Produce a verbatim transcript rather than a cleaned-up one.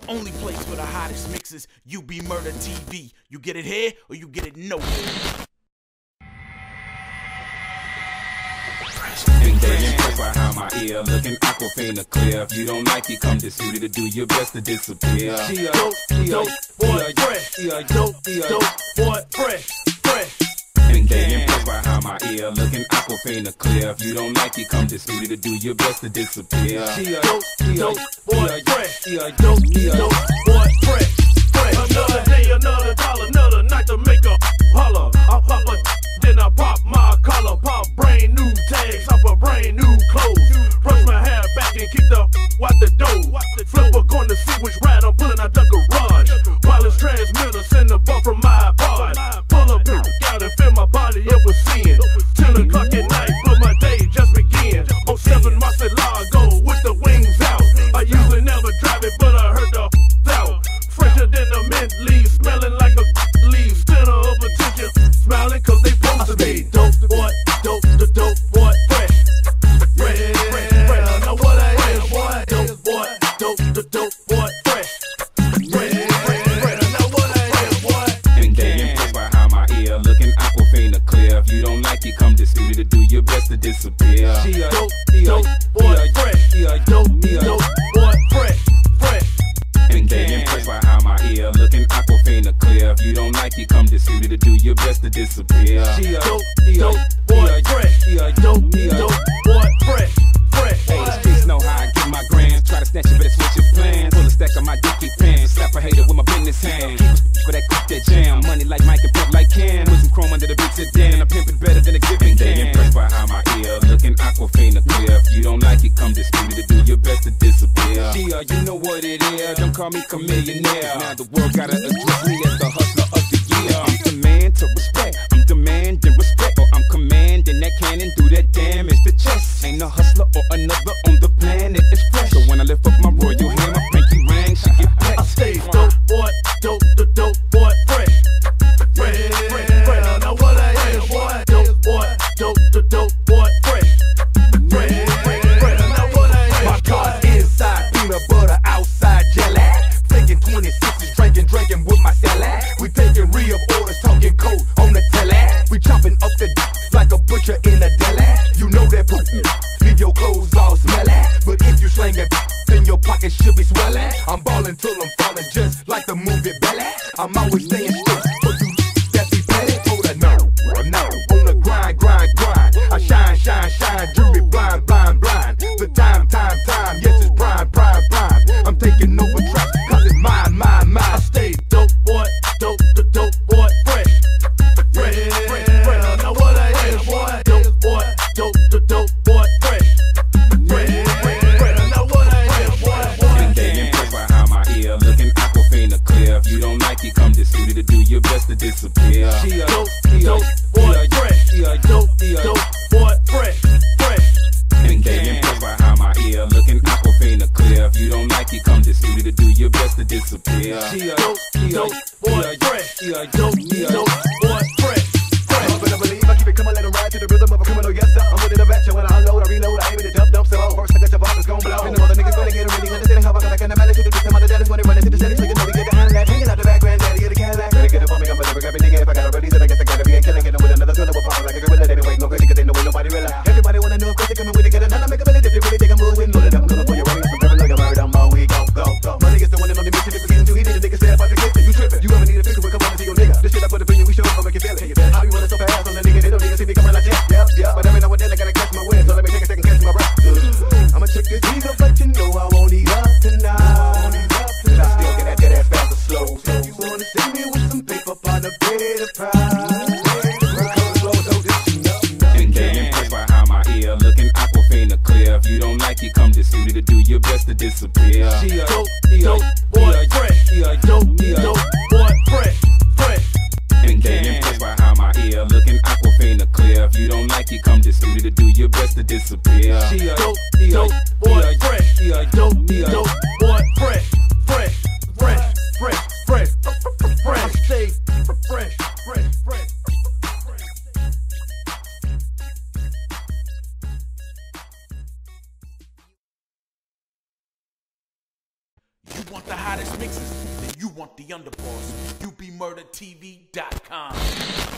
only place for the hottest mixes, UBMurda T V. You get it here or you get it nowhere. And they impressed by how my ear looking aquafina clear. If you don't like it, come to City to do your best to disappear. She a dope, dope, boy, fresh. She a dope, dope, boy, fresh, fresh. And they impressed by how my ear looking aquafina clear. If you don't like it, come to City to do your best to disappear. She a dope, dope, boy, fresh. She a dope, dope, boy, fresh, fresh. Another day, another dollar, another night to make a holler. I pop a, then I pop my collar, pop brand new tags off of brand new clothes. Brush my hair back and kick the out the door. Flip a coin to see which ride I'm pulling out the garage. Wireless transmitter send the bump from my pod. Pull up out and fill my body up with sin. Till o'clock at night, but my day just begin. On seven Marcelago with the wings out. I usually never drive it, but I heard the out. Fresher than a mint leaf, smelling like a leaf. Center of attention, smiling cause they supposed to be. Dope boy, dope, the dope boy, fresh. Fresh, fresh, fresh. Now what I am, boy, dope boy, dope, the dope boy, fresh. Fresh, fresh, fresh. Now what I am, boy. And they impressed by how my ear looking aquafina clear. If you don't like it, come to City to do your best to disappear. She a dope, dope boy, fresh. She a dope, dope boy, fresh, fresh. And they impressed by how my ear looking aquafina clear. If you don't like it, come to City to do your best to disappear. She a dope, dope boy, fresh. She a dope, dope boy, fresh, fresh. Hey, the streets know how I get my grams. Try to snatch you, better switch your plans. Pull a stack of my dicky pants. Slap a hater with my business hand. For that quick that jam. Money like Mike and pimp like Cam. Put some chrome under the beats of Dan. I'm pimping better than a giving can. They impressed by how my ear looking aquafina clear. If you don't like it, come to City to do your best to disappear. She a, you know what it is. Don't call me Chamillionaire. Now the world gotta address me as the hustler of the year. I'm the man to respect. I'm demanding respect. Or I'm commanding that cannon through that damage to chest. Ain't a hustler or another on the planet. It's fresh. So when I lift up my royal hand, my pinky ring should get blessed. I stay dope boy, dope, the dope boy, fresh. Fresh, fresh, fresh. Now what I am, boy, dope boy, dope, the dope boy, fresh. Fresh, fresh, fresh. Now what I am. My car's inside, peanut butter outside, jelly. Taking twenty-sixes, drinking, drinking with my salad. We taking real orders, talking cold on the telly. We chopping up the d like a butcher in a deli. You know that poop, leave your clothes all smelly. But if you slang it, then your pockets should be swelling. I'm balling till I'm falling, just like the movie Belly. I'm always staying straight, but you that be petty. Hold a no, no, on the grind, grind, grind. I shine, shine, shine, jury blind, blind, blind. The time, time, time, yes it's prime, prime, prime. I'm taking over tracks, cause it's mine, mine, mine. I stay dope boy, dope, the dope boy, fresh. Fresh, fresh, fresh. Now what I am, boy, dope boy, dope, the dope boy, fresh. Fresh, fresh, fresh. Now what I am, boy. And they impressed by how my ear looking aquafina clear. If you don't like it, come to City to do your best to disappear. She a dope, dope boy, fresh. She a dope, dope boy, fresh, fresh. And they impressed by how my ear looking aquafina clear. If you don't like it, come to City to do your best to disappear. She a dope, dope boy, fresh. She a dope, dope boy, fresh. I'm gonna believe I keep it coming, let it ride to the rhythm of a criminal, yes sir. I'm with it a batch, when I unload, I reload, I aim it to dump, dump, so first I got your box, it's gon' blow. And the other niggas gonna get it, really understanding how I got like an amount to do this. Some other daddies when they run into the city, so you know we get the hand that hanging out the back, granddaddy of the Cadillac. They get up on me, I'm a never grabbing nigga. If I got a release it, I guess I gotta be a killing. Get them with another thriller, we'll pop like a gorilla. They don't wait no crazy, cause they know ain't nobody real. Everybody wanna know if they coming with it, get another make a minute. If you really think I'm moving, load it up, I'm coming for your ring. I'm never like a murder, I'm all we go, go, go. My niggas the one that on the mission, if we're getting too heated, the niggas say if I forget that you trippin'. You ever need a fix, we'll come over to your nigga. This shit I put up in you, we show up, make it want the hottest mixes, then you want the underboss. U B Murda T V dot com.